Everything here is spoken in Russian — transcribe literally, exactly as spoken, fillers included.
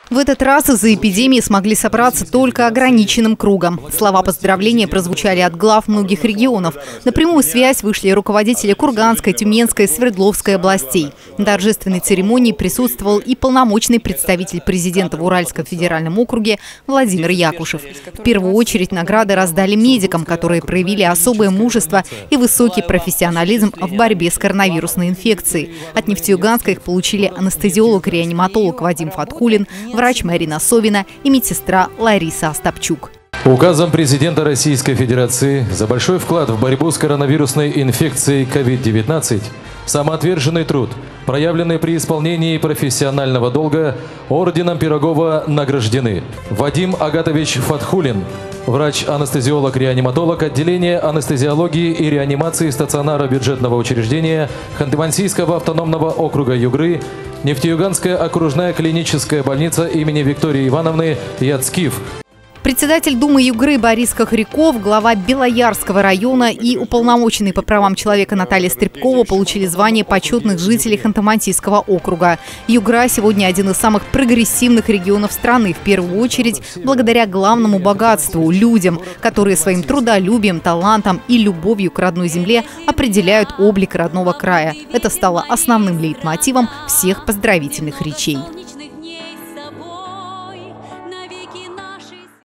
В этот раз из-за эпидемии смогли собраться только ограниченным кругом. Слова поздравления прозвучали от глав многих регионов. На прямую связь вышли руководители Курганской, Тюменской, Свердловской областей. На торжественной церемонии присутствовал и полномочный представитель президента в Уральском федеральном округе Владимир Якушев. В первую очередь награды раздали медикам, которые проявили особое мужество и высокий профессионализм в борьбе с коронавирусной инфекцией. От Нефтеюганска их получили анестезиолог-реаниматолог Вадим Фатхулин, врач Марина Совина и медсестра Лариса Остапчук. Указом президента Российской Федерации за большой вклад в борьбу с коронавирусной инфекцией ковид девятнадцать, самоотверженный труд, проявленный при исполнении профессионального долга, орденом Пирогова награждены Вадим Агатович Фатхулин, врач-анестезиолог-реаниматолог отделения анестезиологии и реанимации стационара бюджетного учреждения Ханты-Мансийского автономного округа Югры, Нефтеюганская окружная клиническая больница имени Виктории Ивановны Яцкив. Председатель Думы Югры Борис Кохряков, глава Белоярского района и уполномоченный по правам человека Наталья Стребкова получили звание почетных жителей Ханты-Мансийского округа. Югра сегодня один из самых прогрессивных регионов страны, в первую очередь благодаря главному богатству – людям, которые своим трудолюбием, талантом и любовью к родной земле определяют облик родного края. Это стало основным лейтмотивом всех поздравительных речей.